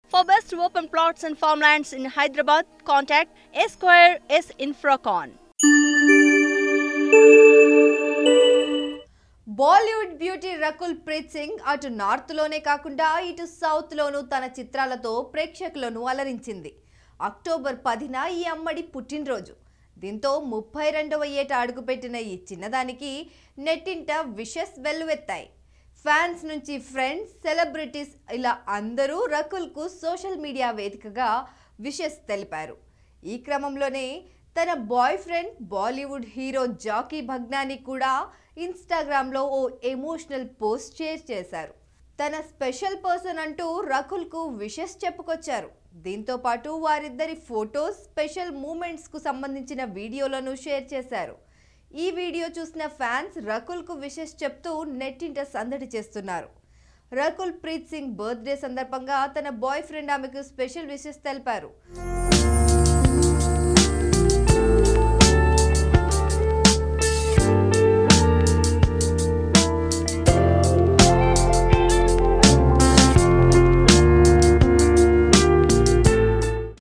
For best open plots and farmlands in Hyderabad, contact Esquire S Infracon. Bollywood beauty Rakul Preet Singh అటు north లోనే కాకుండా ఇటు south లోనూ తన చిత్రాలతో ప్రేక్షకులను అలరించింది. అక్టోబర్ 10న ఈ అమ్మడి పుట్టినరోజు. దీంతో 32వ ఏట అడుగుపెట్టిన ఈ చిన్నదానికి నెట్టింట విషెస్ వెల్లువెత్తాయి. ఫ్యాన్స్ నుంచి ఫ్రెండ్స్, సెలబ్రిటీస్ ఇలా అందరూ రకుల్కు సోషల్ మీడియా వేదికగా విషెస్ తెలిపారు. ఈ క్రమంలోనే తన boyfriend Bollywood hero Jackky Bhagnani కూడా ఇన్స్టాగ్రామ్లో ఓ ఎమోషనల్ పోస్ట్ షేర్ చేశారు. తన స్పెషల్ పర్సన్ అంటూ రకుల్కు విషెస్ చెప్పుకొచ్చారు. దీంతో పాటు వారిద్దరి ఫొటోస్, స్పెషల్ మూమెంట్స్కు సంబంధించిన వీడియోలను షేర్ చేశారు. ఈ వీడియో చూసిన ఫ్యాన్స్ రకుల్కు విషెస్ చెప్తూ నెట్టింట సందడి చేస్తున్నారు. రకుల్ ప్రీత్ సింగ్ బర్త్డే సందర్భంగా తన బాయ్ ఫ్రెండ్ ఆమెకు స్పెషల్ విషెస్ తెలిపారు.